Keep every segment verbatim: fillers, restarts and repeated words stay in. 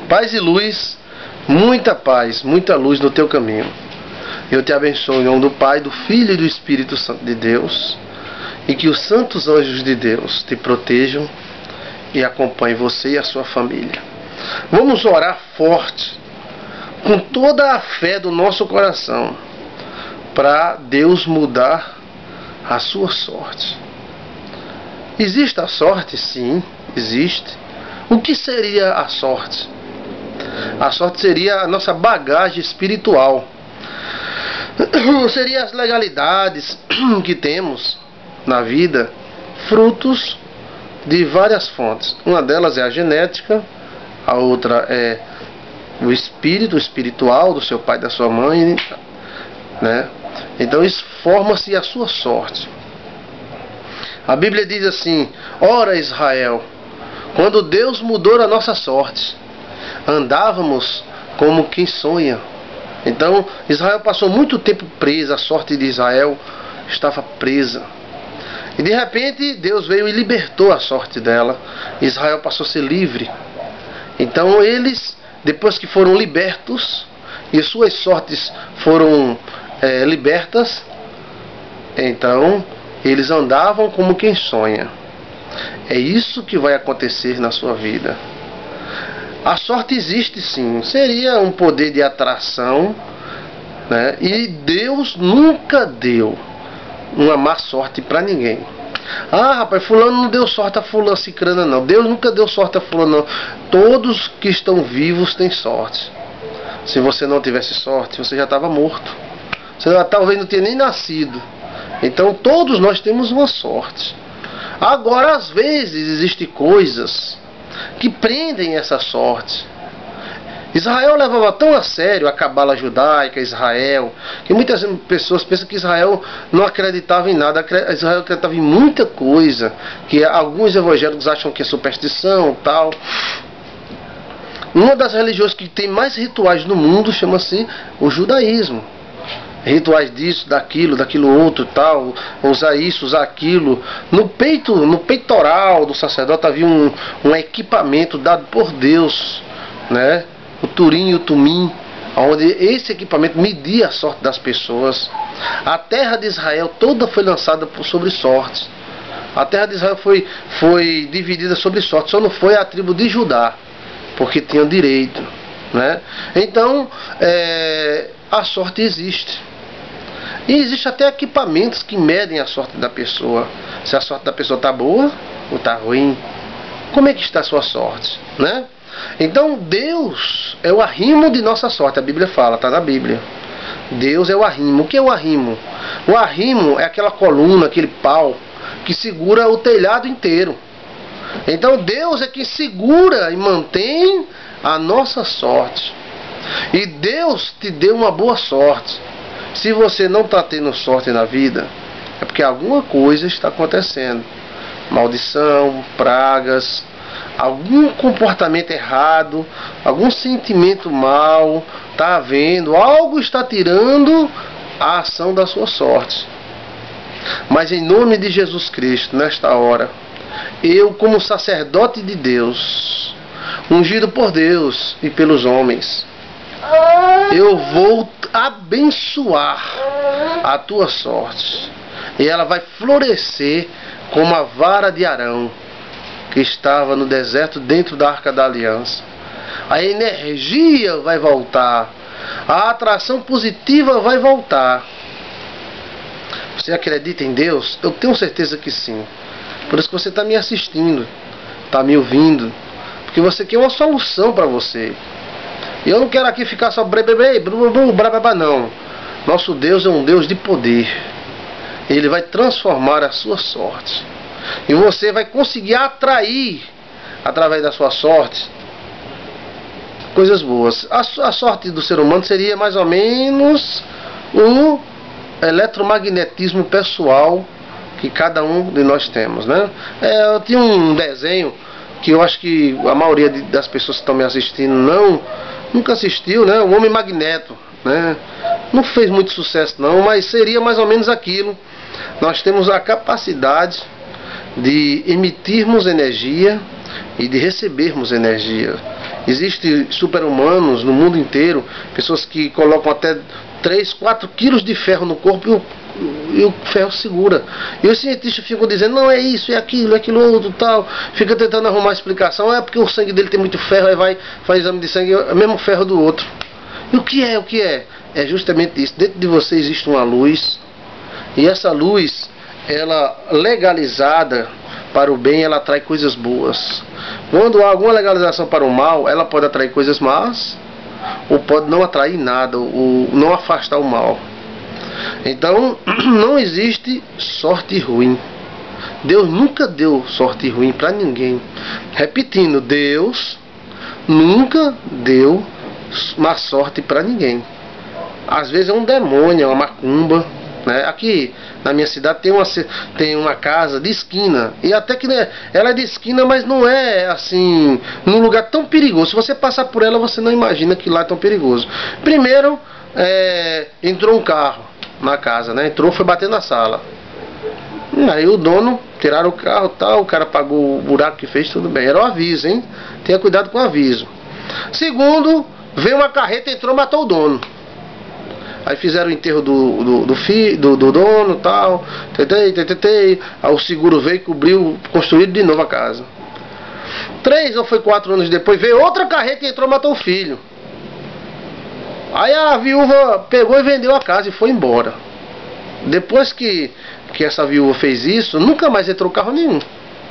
Paz e luz, muita paz, muita luz no teu caminho. Eu te abençoo em nome do Pai, do Filho e do Espírito Santo de Deus, e que os santos anjos de Deus te protejam e acompanhem você e a sua família. Vamos orar forte, com toda a fé do nosso coração, para Deus mudar a sua sorte. Existe a sorte? Sim, existe. O que seria a sorte? A sorte seria a nossa bagagem espiritual. Seria as legalidades que temos na vida, frutos de várias fontes. Uma delas é a genética, a outra é o espírito, o espiritual do seu pai e da sua mãe, né? Então isso forma-se a sua sorte. A Bíblia diz assim: ora Israel, quando Deus mudou a nossa sorte, andávamos como quem sonha. Então Israel passou muito tempo preso, a sorte de Israel estava presa. E de repente Deus veio e libertou a sorte dela. Israel passou a ser livre. Então eles, depois que foram libertos e suas sortes foram é, libertas, então eles andavam como quem sonha. É isso que vai acontecer na sua vida. A sorte existe sim, seria um poder de atração, né? E Deus nunca deu uma má sorte para ninguém. Ah, rapaz, fulano não deu sorte a fulano cicrana não. Deus nunca deu sorte a fulano não. Todos que estão vivos têm sorte. Se você não tivesse sorte, você já estava morto. Você já, talvez não tenha nem nascido. Então todos nós temos uma sorte. Agora, às vezes existem coisas que prendem essa sorte. Israel levava tão a sério a cabala judaica, Israel, que muitas pessoas pensam que Israel não acreditava em nada. Israel acreditava em muita coisa, que alguns evangélicos acham que é superstição, tal. Uma das religiões que tem mais rituais no mundo chama-se o judaísmo. Rituais disso, daquilo, daquilo outro, tal, usar isso, usar aquilo. No peito, no peitoral do sacerdote havia um, um equipamento dado por Deus, né? O turim e o tumim, onde esse equipamento media a sorte das pessoas. A terra de Israel toda foi lançada sobre sortes. A terra de Israel foi, foi dividida sobre sortes, só não foi a tribo de Judá, porque tinha direito, né? Então, é, a sorte existe. E existe até equipamentos que medem a sorte da pessoa. Se a sorte da pessoa está boa ou está ruim. Como é que está a sua sorte, né? Então Deus é o arrimo de nossa sorte. A Bíblia fala, está na Bíblia. Deus é o arrimo. O que é o arrimo? O arrimo é aquela coluna, aquele pau que segura o telhado inteiro. Então Deus é quem segura e mantém a nossa sorte. E Deus te deu uma boa sorte. Se você não está tendo sorte na vida, é porque alguma coisa está acontecendo. Maldição, pragas, algum comportamento errado, algum sentimento mal está havendo, algo está tirando a ação da sua sorte. Mas em nome de Jesus Cristo, nesta hora, eu, como sacerdote de Deus, ungido por Deus e pelos homens, eu vou abençoar a tua sorte, e ela vai florescer como a vara de Arão que estava no deserto dentro da Arca da Aliança. A energia vai voltar, a atração positiva vai voltar. Você acredita em Deus? Eu tenho certeza que sim. Por isso que você está me assistindo, está me ouvindo, porque você quer uma solução para você. E eu não quero aqui ficar só brebebê, brababá, não. Nosso Deus é um Deus de poder. Ele vai transformar a sua sorte. E você vai conseguir atrair, através da sua sorte, coisas boas. A, a sorte do ser humano seria mais ou menos o eletromagnetismo pessoal que cada um de nós temos, né? É, eu tinha um desenho que eu acho que a maioria de, das pessoas que estão me assistindo não... nunca assistiu, né? O Homem Magneto, né? Não fez muito sucesso não, mas seria mais ou menos aquilo. Nós temos a capacidade de emitirmos energia e de recebermos energia. Existem super-humanos no mundo inteiro, pessoas que colocam até três, quatro quilos de ferro no corpo e o, e o ferro segura. E os cientistas ficam dizendo, não, é isso, é aquilo, é aquilo outro, tal. Fica tentando arrumar explicação, é porque o sangue dele tem muito ferro, aí vai, faz exame de sangue, é o mesmo ferro do outro. E o que é, o que é? É justamente isso. Dentro de você existe uma luz, e essa luz, ela legalizada para o bem, ela atrai coisas boas. Quando há alguma legalização para o mal, ela pode atrair coisas más, ou pode não atrair nada, ou não afastar o mal. Então, não existe sorte ruim. Deus nunca deu sorte ruim para ninguém. Repetindo, Deus nunca deu má sorte para ninguém. Às vezes é um demônio, é uma macumba, né? Aqui na minha cidade tem uma, tem uma casa de esquina, e até que, né, ela é de esquina, mas não é assim num lugar tão perigoso. Se você passar por ela, você não imagina que lá é tão perigoso. Primeiro, é, entrou um carro na casa, né? Entrou, foi bater na sala. Aí o dono, tiraram o carro, tal, o cara pagou o buraco que fez, tudo bem. Era o aviso, hein? Tenha cuidado com o aviso. Segundo, veio uma carreta, entrou, matou o dono. Aí fizeram o enterro do, do, do, fi, do, do dono, tal, tetei, tetei, aí o seguro veio, cobriu, construído de novo a casa. Três ou foi quatro anos depois, veio outra carreta e entrou, matou o filho. Aí a viúva pegou e vendeu a casa e foi embora. Depois que, que essa viúva fez isso, nunca mais entrou carro nenhum.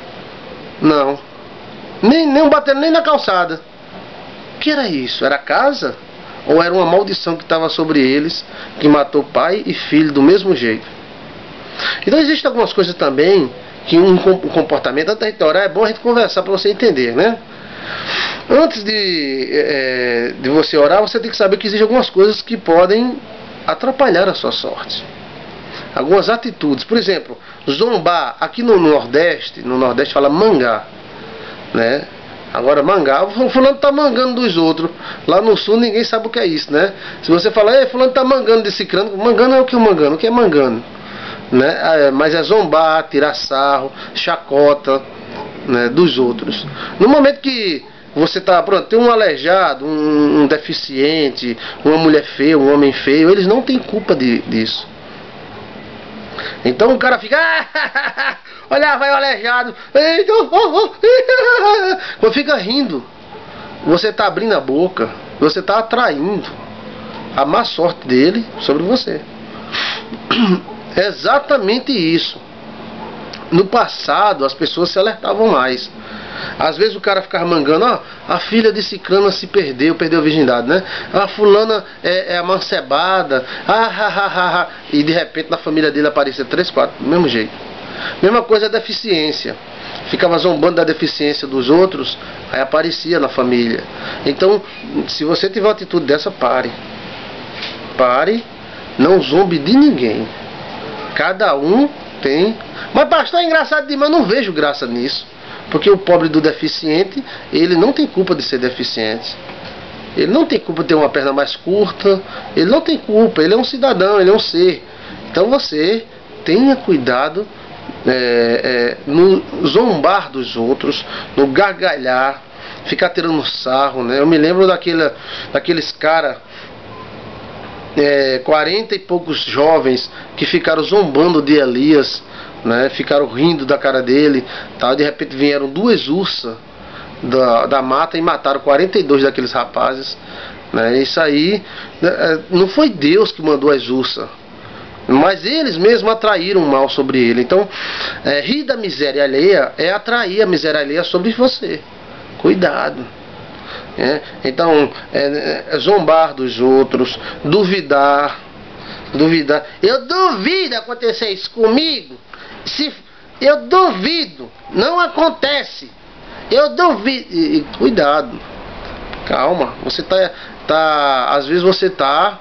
Não. Nem, nem bateram nem na calçada. O que era isso? Era casa? Ou era uma maldição que estava sobre eles, que matou pai e filho do mesmo jeito? Então existem algumas coisas também, que um comportamento, até de orar, é bom a gente conversar para você entender, né? Antes de, é, de você orar, você tem que saber que existem algumas coisas que podem atrapalhar a sua sorte. Algumas atitudes, por exemplo, zombar. Aqui no Nordeste, no Nordeste fala mangar, né? Agora mangar, o fulano tá mangando dos outros. Lá no Sul ninguém sabe o que é isso, né? Se você falar, ei, fulano tá mangando desse crânio, mangando é o que é mangando, o que é mangando, né? Mas é zombar, tirar sarro, chacota, né, dos outros. No momento que você tá, pronto, tem um aleijado, um, um deficiente, uma mulher feia, um homem feio, eles não têm culpa de, disso. Então o cara fica, olha, vai o aleijado, quando fica rindo, você está abrindo a boca, você está atraindo a má sorte dele sobre você. É exatamente isso. No passado as pessoas se alertavam mais. Às vezes o cara ficava mangando, ó, a filha de ciclana se perdeu, perdeu a virgindade, né? A fulana é, é amancebada, ah, ha, ha, ha, ha. E de repente na família dele aparecia três, quatro, do mesmo jeito. Mesma coisa a deficiência. Ficava zombando da deficiência dos outros, aí aparecia na família. Então, se você tiver uma atitude dessa, pare. Pare, não zombe de ninguém. Cada um tem. Mas pastor, é engraçado demais, eu não vejo graça nisso. Porque o pobre do deficiente, ele não tem culpa de ser deficiente. Ele não tem culpa de ter uma perna mais curta. Ele não tem culpa, ele é um cidadão, ele é um ser. Então você tenha cuidado é, é, no zombar dos outros, no gargalhar, ficar tirando sarro, né? Eu me lembro daquele, daqueles caras, é, quarenta e poucos jovens que ficaram zombando de Elias, né? Ficaram rindo da cara dele, tal. De repente vieram duas ursas da, da mata e mataram quarenta e dois daqueles rapazes, né? Isso aí não foi Deus que mandou as ursas, mas eles mesmos atraíram o mal sobre ele. Então, é, rir da miséria alheia é atrair a miséria alheia sobre você. Cuidado. É? Então, é, é, zombar dos outros, duvidar, duvidar. Eu duvido acontecer isso comigo. Se eu duvido, não acontece. Eu duvido. E, e, cuidado. Calma. Você tá, tá, às vezes você tá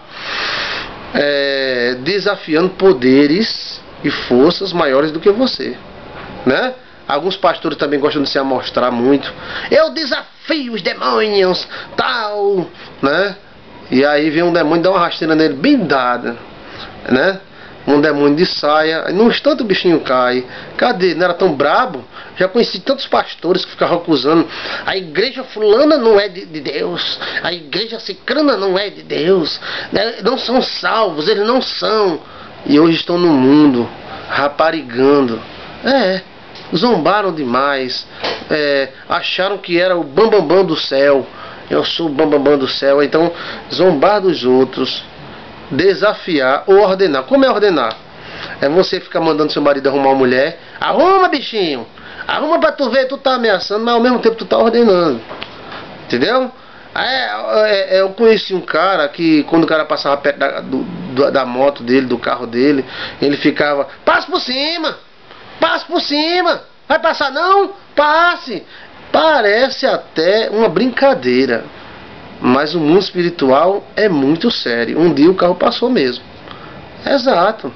É, desafiando poderes e forças maiores do que você, né? Alguns pastores também gostam de se amostrar muito. Eu desafio os demônios, tal, né? E aí vem um demônio e dá uma rasteira nele bem dada, né? um demônio de saia. Num instante o bichinho cai. Cadê? Não era tão brabo? Já conheci tantos pastores que ficavam acusando: a igreja fulana não é de, de Deus, a igreja cicrana não é de Deus, né? Não são salvos, eles não são. E hoje estão no mundo raparigando. É, zombaram demais, é, acharam que era o bambambam bam, bam do céu. Eu sou o bambambam bam, bam do céu. Então, zombar dos outros, desafiar ou ordenar. Como é ordenar? É você ficar mandando seu marido arrumar uma mulher. Arruma, bichinho, arruma pra tu ver. Tu tá ameaçando, mas ao mesmo tempo tu tá ordenando. Entendeu? É, é, eu conheci um cara que quando o cara passava perto da, do, da moto dele, do carro dele, ele ficava: passa por cima, passa por cima, vai passar não? Passe. Parece até uma brincadeira, mas o mundo espiritual é muito sério. Um dia o carro passou mesmo. Exato.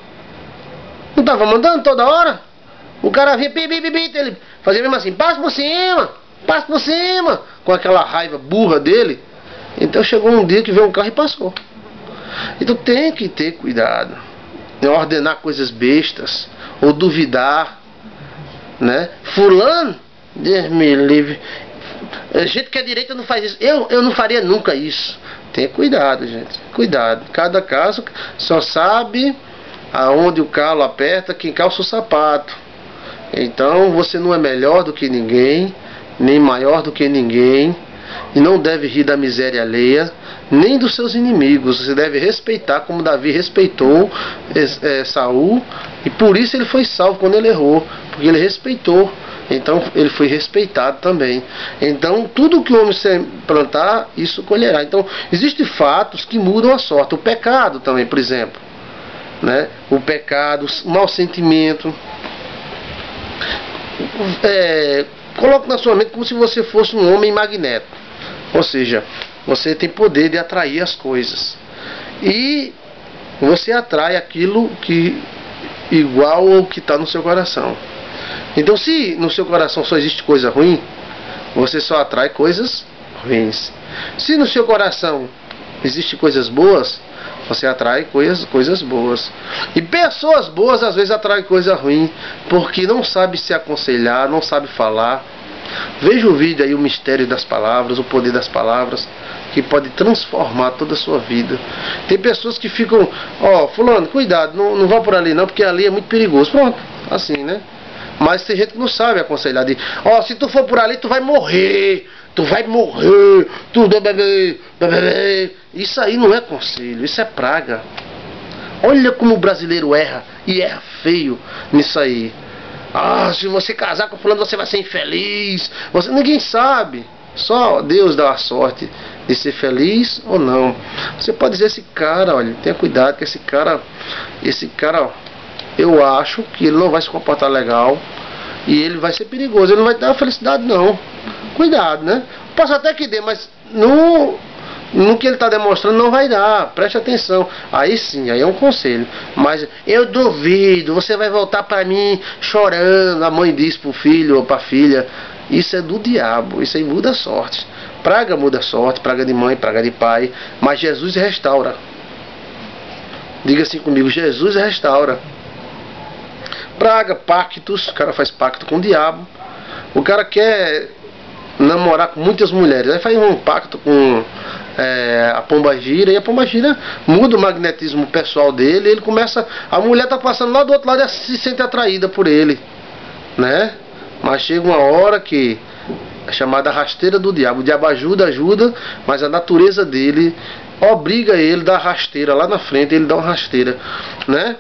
Não estava mandando toda hora? O cara vinha, pi, pi, pi, pi, ele fazia mesmo assim: passa por cima, passa por cima, com aquela raiva burra dele. Então chegou um dia que veio um carro e passou. Então tem que ter cuidado, não ordenar coisas bestas ou duvidar, né? Fulano, Deus me livre, gente que é direita não faz isso. Eu, eu não faria nunca isso. Tenha cuidado, gente, cuidado. Cada caso só sabe aonde o calo aperta quem calça o sapato. Então você não é melhor do que ninguém, nem maior do que ninguém, e não deve rir da miséria alheia, nem dos seus inimigos. Você deve respeitar, como Davi respeitou é, Saul, e por isso ele foi salvo quando ele errou, porque ele respeitou. Então ele foi respeitado também. Então tudo que o homem plantar, isso colherá. Então existem fatos que mudam a sorte. O pecado também, por exemplo, né? O pecado, o mau sentimento. É, coloque na sua mente como se você fosse um homem magnético. Ou seja, você tem poder de atrair as coisas. E você atrai aquilo que igual ao que está no seu coração. Então, se no seu coração só existe coisa ruim, você só atrai coisas ruins. Se no seu coração existe coisas boas, você atrai coisas, coisas boas. E pessoas boas às vezes atraem coisa ruim, porque não sabe se aconselhar, não sabe falar. Veja o vídeo aí, o mistério das palavras, o poder das palavras, que pode transformar toda a sua vida. Tem pessoas que ficam: ó, oh, fulano, cuidado, não, não vá por ali não, porque ali é muito perigoso. Pronto, assim, né? Mas tem gente que não sabe aconselhar, de: ó, oh, se tu for por ali tu vai morrer, tu vai morrer, tu bebê, bebê. Isso aí não é conselho, isso é praga. Olha como o brasileiro erra, e erra feio nisso aí. Ah, se você casar com fulano você vai ser infeliz. Você, ninguém sabe, só Deus dá a sorte de ser feliz ou não. Você pode dizer: esse cara, olha, tenha cuidado que esse cara, esse cara, eu acho que ele não vai se comportar legal e ele vai ser perigoso, ele não vai dar felicidade não. Cuidado, né? Posso até que dê, mas no, no que ele está demonstrando não vai dar. Preste atenção. Aí sim, aí é um conselho. Mas eu duvido, você vai voltar para mim chorando. A mãe diz para o filho ou para a filha. Isso é do diabo, isso aí muda a sorte. Praga muda a sorte, praga de mãe, praga de pai. Mas Jesus restaura. Diga assim comigo: Jesus restaura. Praga, pactos, o cara faz pacto com o diabo. O cara quer namorar com muitas mulheres, aí faz um pacto com é, a pombagira, e a pombagira muda o magnetismo pessoal dele, ele começa, a mulher tá passando lá do outro lado e se sente atraída por ele, né? Mas chega uma hora que é chamada rasteira do diabo. O diabo ajuda, ajuda, mas a natureza dele obriga ele a dar rasteira lá na frente, ele dá uma rasteira, né?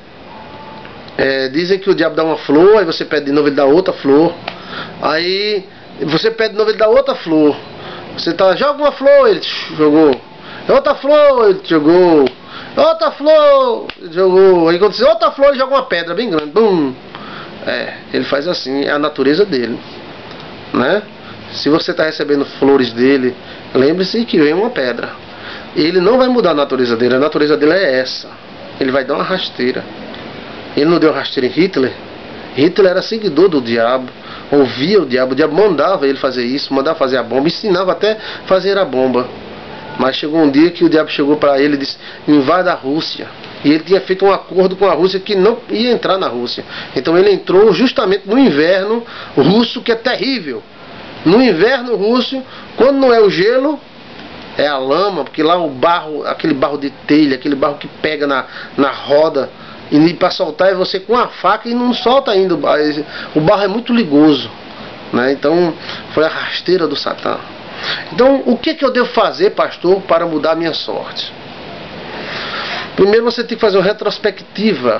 É, dizem que o diabo dá uma flor, aí você pede de novo, ele dá outra flor. Aí você pede de novo, ele dá outra flor. Você tá, joga uma flor, ele jogou. Outra flor, ele jogou. Outra flor, ele jogou. Aí quando você outra flor, ele joga uma pedra bem grande. Bum. É, ele faz assim, é a natureza dele, né? Se você está recebendo flores dele, lembre-se que vem uma pedra. Ele não vai mudar a natureza dele, a natureza dele é essa. Ele vai dar uma rasteira. Ele não deu rasteira em Hitler. Hitler era seguidor do diabo, ouvia o diabo, o diabo mandava ele fazer isso, mandava fazer a bomba, ensinava até fazer a bomba. Mas chegou um dia que o diabo chegou para ele e disse: invada a Rússia. E ele tinha feito um acordo com a Rússia que não ia entrar na Rússia. Então ele entrou justamente no inverno russo, que é terrível. No inverno russo, quando não é o gelo, é a lama, porque lá o barro, aquele barro de telha, aquele barro que pega na, na roda, e para soltar é você com a faca e não solta ainda. O barro é muito ligoso, né? Então foi a rasteira do Satã. Então o que, que eu devo fazer, pastor, para mudar a minha sorte? Primeiro você tem que fazer uma retrospectiva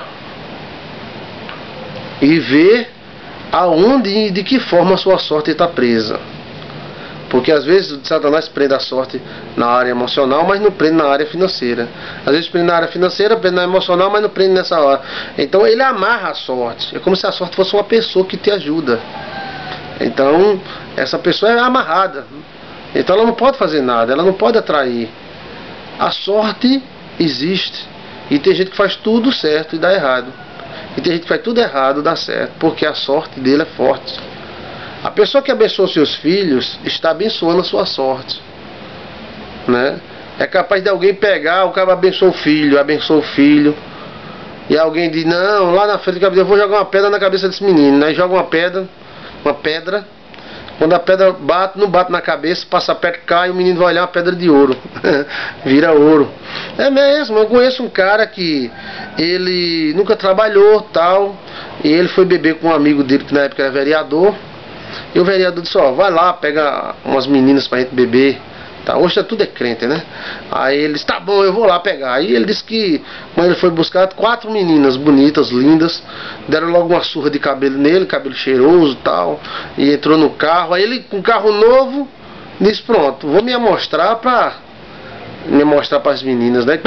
e ver aonde e de que forma a sua sorte está presa. Porque às vezes Satanás prende a sorte na área emocional, mas não prende na área financeira. Às vezes prende na área financeira, prende na emocional, mas não prende nessa hora. Então ele amarra a sorte. É como se a sorte fosse uma pessoa que te ajuda. Então essa pessoa é amarrada. Então ela não pode fazer nada, ela não pode atrair. A sorte existe. E tem gente que faz tudo certo e dá errado. E tem gente que faz tudo errado e dá certo. Porque a sorte dele é forte. A pessoa que abençoa seus filhos está abençoando a sua sorte, né? É capaz de alguém pegar, o cara abençoa o filho, abençoa o filho, e alguém diz: não, lá na frente eu vou jogar uma pedra na cabeça desse menino, né? Joga uma pedra, uma pedra. Quando a pedra bate, não bate na cabeça, passa perto, cai, o menino vai olhar uma pedra de ouro. Vira ouro. É mesmo, eu conheço um cara que ele nunca trabalhou, tal, e ele foi beber com um amigo dele que na época era vereador. E o vereador disse: ó, vai lá, pega umas meninas pra gente beber. Tá, hoje tá tudo é crente, né? Aí ele disse: tá bom, eu vou lá pegar. Aí ele disse que quando ele foi buscar, quatro meninas bonitas, lindas, deram logo uma surra de cabelo nele, cabelo cheiroso e tal. E entrou no carro. Aí ele, com um carro novo, disse: pronto, vou me amostrar pra me mostrar para as meninas, né?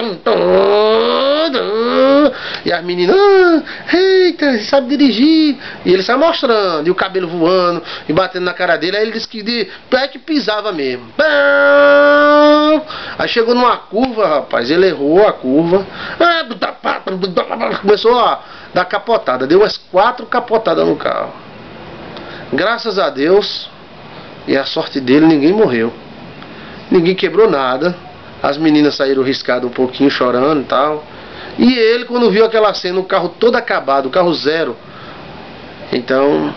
E as meninas: ah, eita, sabe dirigir. E ele sai mostrando, e o cabelo voando, e batendo na cara dele. Aí ele disse que de pé que pisava mesmo. Aí chegou numa curva, rapaz, ele errou a curva, começou a dar capotada, deu umas quatro capotadas no carro. Graças a Deus e a sorte dele, ninguém morreu, ninguém quebrou nada. As meninas saíram riscadas um pouquinho, chorando e tal. E ele, quando viu aquela cena, o carro todo acabado, o carro zero, então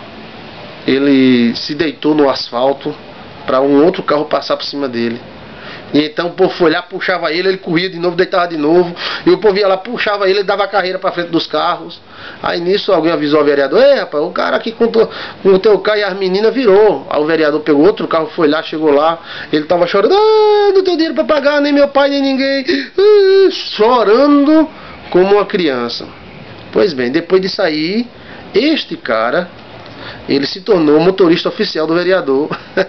ele se deitou no asfalto para um outro carro passar por cima dele. E então o povo foi lá, puxava ele, ele corria de novo, deitava de novo. E o povo ia lá, puxava ele, ele dava a carreira para frente dos carros. Aí nisso alguém avisou o vereador: ei, rapaz, o cara aqui com o teu carro e as meninas virou. Aí o vereador pegou outro carro, foi lá, chegou lá. Ele tava chorando: ah, não tenho dinheiro para pagar, nem meu pai, nem ninguém. Ah, chorando como uma criança. Pois bem, depois disso aí, este cara, ele se tornou motorista oficial do vereador.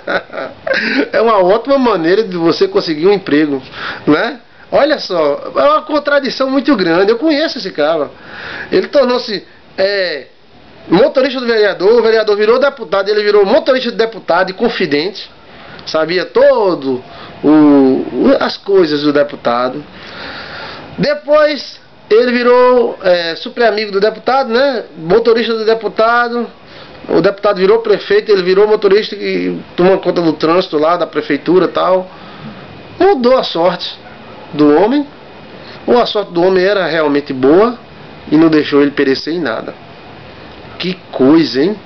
É uma ótima maneira de você conseguir um emprego, né? Olha só, é uma contradição muito grande. Eu conheço esse cara. Ele tornou-se é, motorista do vereador, o vereador virou deputado, ele virou motorista de deputado e confidente. Sabia todo o, as coisas do deputado. Depois ele virou é, super amigo do deputado, né? Motorista do deputado. O deputado virou prefeito, ele virou motorista e tomou conta do trânsito lá, da prefeitura e tal. Mudou a sorte do homem, ou a sorte do homem era realmente boa e não deixou ele perecer em nada. Que coisa, hein?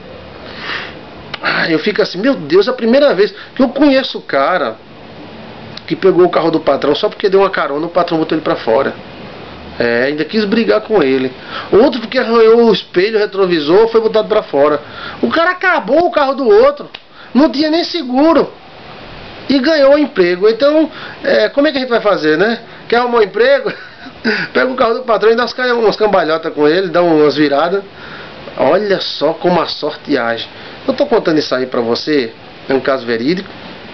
Ah, eu fico assim: meu Deus, é a primeira vez que eu conheço o cara que pegou o carro do patrão só porque deu uma carona, o patrão botou ele pra fora. É, ainda quis brigar com ele. Outro porque arranhou o espelho, o retrovisor, foi botado pra fora. O cara acabou o carro do outro, não tinha nem seguro, e ganhou o emprego. Então, é, como é que a gente vai fazer, né? Quer arrumar um emprego? Pega o carro do patrão e dá umas cambalhotas com ele, dá umas viradas. Olha só como a sorte age. Eu tô contando isso aí pra você, é um caso verídico,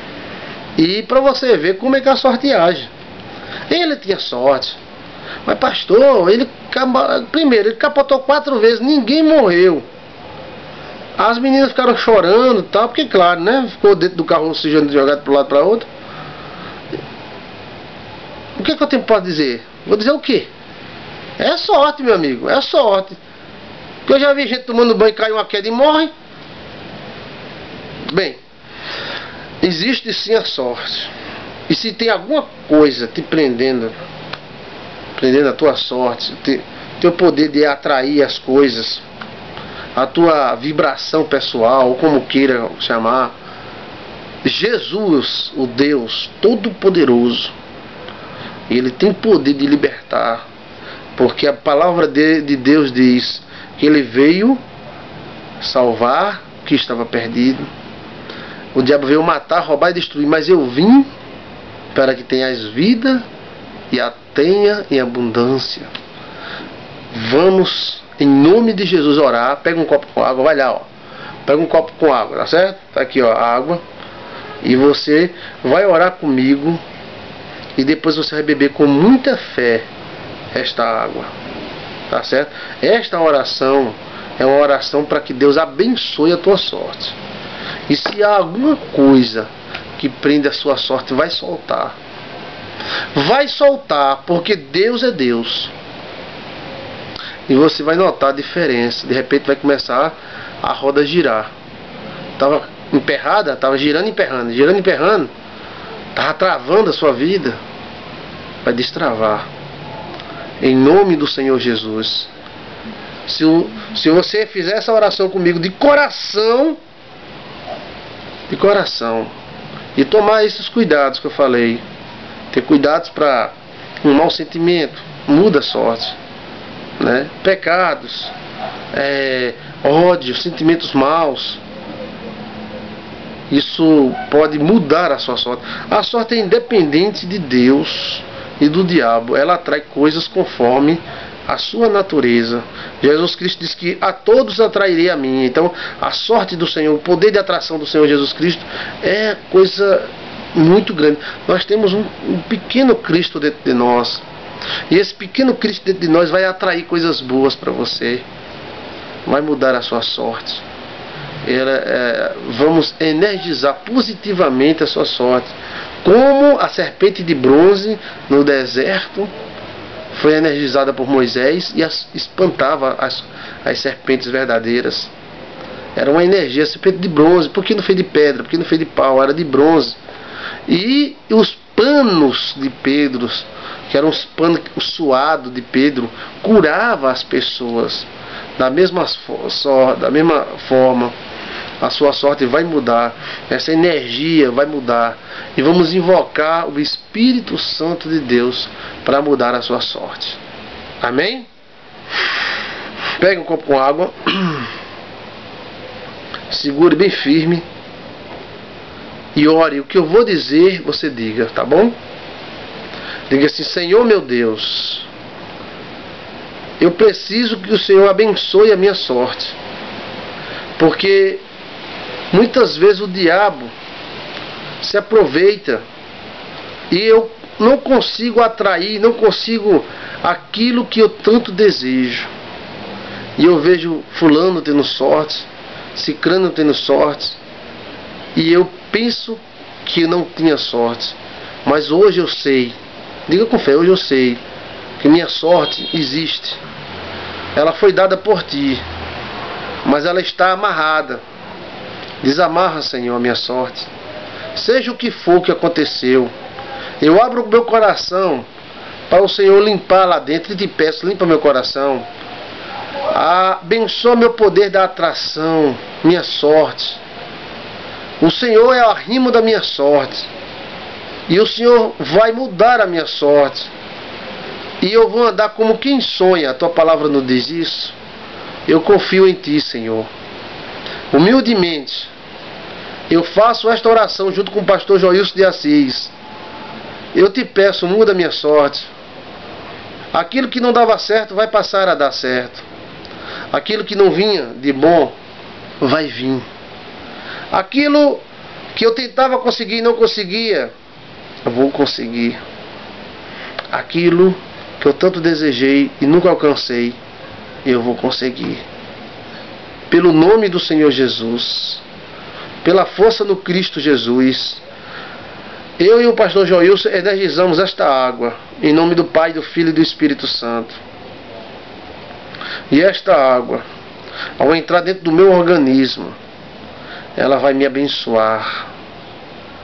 e pra você ver como é que a sorte age. Ele tinha sorte. Mas pastor, ele primeiro, ele capotou quatro vezes, ninguém morreu. As meninas ficaram chorando e tal, porque claro, né? Ficou dentro do carro oxigênio jogado para um lado para outro. O que, que eu tenho para dizer? Vou dizer o quê? É sorte, meu amigo, é sorte. Porque eu já vi gente tomando banho, cai uma queda e morre. Bem, existe sim a sorte. E se tem alguma coisa te prendendo, prendendo a tua sorte, te, teu poder de atrair as coisas, a tua vibração pessoal, ou como queira chamar, Jesus, o Deus Todo-Poderoso, Ele tem poder de libertar, porque a palavra de, de Deus diz que Ele veio salvar o que estava perdido. O diabo veio matar, roubar e destruir, mas eu vim para que tenhas vida e a tenha em abundância. Vamos, em nome de Jesus, orar. Pega um copo com água, vai lá, ó. Pega um copo com água, tá certo? Tá aqui, ó, a água. E você vai orar comigo. E depois você vai beber com muita fé esta água, tá certo? Esta oração é uma oração para que Deus abençoe a tua sorte. E se há alguma coisa que prende a sua sorte, vai soltar. Vai soltar, porque Deus é Deus. E você vai notar a diferença. De repente vai começar a roda girar. Estava emperrada, estava girando e emperrando, girando e emperrando. Estava travando a sua vida. Vai destravar. Em nome do Senhor Jesus. Se, se você fizer essa oração comigo de coração, de coração, e tomar esses cuidados que eu falei, ter cuidados para um mau sentimento, muda a sorte, né? Pecados, é, ódio, sentimentos maus, isso pode mudar a sua sorte. A sorte é independente de Deus e do diabo, ela atrai coisas conforme a sua natureza. Jesus Cristo diz que a todos atrairei a mim. Então a sorte do Senhor, o poder de atração do Senhor Jesus Cristo é coisa muito grande. Nós temos um, um pequeno Cristo dentro de nós, e esse pequeno Cristo dentro de nós vai atrair coisas boas para você, vai mudar a sua sorte. Ela, é, vamos energizar positivamente a sua sorte, como a serpente de bronze no deserto foi energizada por Moisés e as, espantava as, as serpentes verdadeiras. Era uma energia, serpente de bronze. Por que não foi de pedra? Por que não foi de pau? Era de bronze. E os panos de Pedro, que eram os panos suados de Pedro, curava as pessoas. Da mesma, só, da mesma forma, a sua sorte vai mudar, essa energia vai mudar, e vamos invocar o Espírito Santo de Deus para mudar a sua sorte. Amém? Pega um copo com água, segure bem firme e ore. O que eu vou dizer, você diga, tá bom? Diga assim: Senhor meu Deus, eu preciso que o Senhor abençoe a minha sorte, porque muitas vezes o diabo se aproveita e eu não consigo atrair, não consigo aquilo que eu tanto desejo. E eu vejo fulano tendo sorte, cicrano tendo sorte, e eu penso que não tinha sorte. Mas hoje eu sei, diga com fé, hoje eu sei que minha sorte existe. Ela foi dada por ti, mas ela está amarrada. Desamarra, Senhor, a minha sorte. Seja o que for que aconteceu, eu abro o meu coração para o Senhor limpar lá dentro. E te peço, limpa meu coração. Abençoa meu poder da atração, minha sorte. O Senhor é o arrimo da minha sorte, e o Senhor vai mudar a minha sorte, e eu vou andar como quem sonha. A tua palavra não diz isso? Eu confio em ti, Senhor. Humildemente eu faço esta oração junto com o pastor Joilson de Assis. Eu te peço, muda a minha sorte. Aquilo que não dava certo vai passar a dar certo. Aquilo que não vinha de bom vai vir. Aquilo que eu tentava conseguir e não conseguia, eu vou conseguir. Aquilo que eu tanto desejei e nunca alcancei, eu vou conseguir. Pelo nome do Senhor Jesus, pela força no Cristo Jesus, eu e o pastor Joilson energizamos esta água, em nome do Pai, do Filho e do Espírito Santo. E esta água, ao entrar dentro do meu organismo, ela vai me abençoar,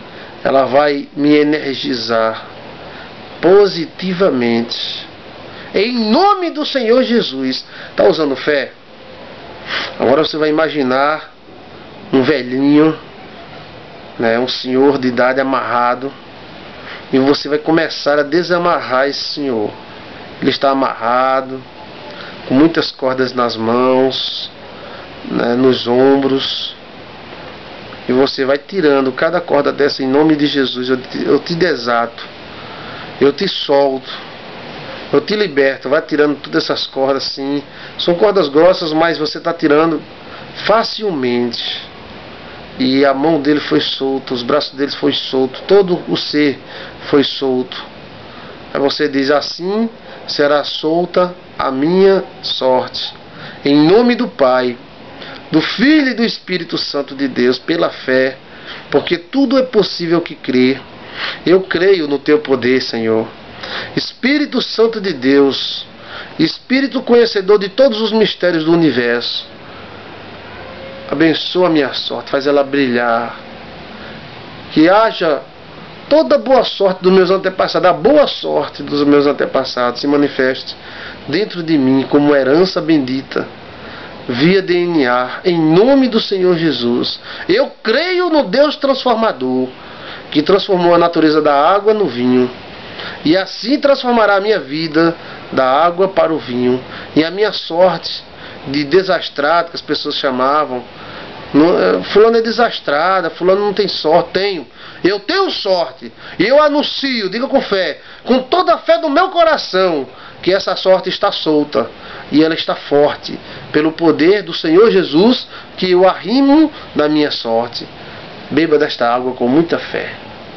ela vai me energizar positivamente. Em nome do Senhor Jesus. Está usando fé? Agora você vai imaginar um velhinho, né, um senhor de idade amarrado, e você vai começar a desamarrar esse senhor. Ele está amarrado, com muitas cordas nas mãos, né, nos ombros, e você vai tirando cada corda dessa em nome de Jesus. Eu te, eu te desato, eu te solto, eu te liberto. Vai tirando todas essas cordas assim. São cordas grossas, mas você está tirando facilmente. E a mão dele foi solta, os braços dele foi solto, todo o ser foi solto. Aí você diz: assim será solta a minha sorte. Em nome do Pai, do Filho e do Espírito Santo de Deus, pela fé, porque tudo é possível que crê. Eu creio no teu poder, Senhor. Espírito Santo de Deus, Espírito conhecedor de todos os mistérios do universo, abençoa a minha sorte, faz ela brilhar. Que haja toda a boa sorte dos meus antepassados, a boa sorte dos meus antepassados se manifeste dentro de mim como herança bendita, via D N A, em nome do Senhor Jesus. Eu creio no Deus transformador, que transformou a natureza da água no vinho, e assim transformará a minha vida da água para o vinho, e a minha sorte de desastrado, que as pessoas chamavam, fulano é desastrada, fulano não tem sorte. Tenho, eu tenho sorte, e eu anuncio, diga com fé, com toda a fé do meu coração, que essa sorte está solta, e ela está forte, pelo poder do Senhor Jesus, que eu arrimo da minha sorte. Beba desta água com muita fé.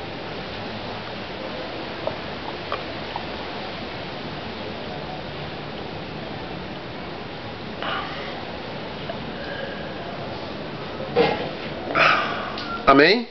Amém?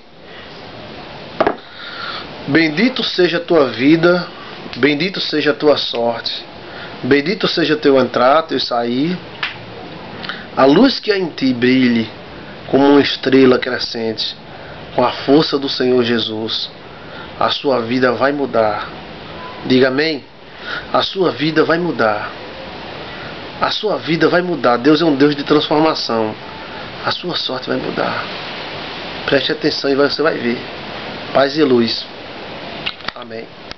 Bendito seja a tua vida, bendito seja a tua sorte, bendito seja teu entrar, teu sair. A luz que há em ti brilhe como uma estrela crescente, com a força do Senhor Jesus. A sua vida vai mudar. Diga amém? A sua vida vai mudar. A sua vida vai mudar. Deus é um Deus de transformação. A sua sorte vai mudar. Preste atenção e você vai ver. Paz e luz. Amém.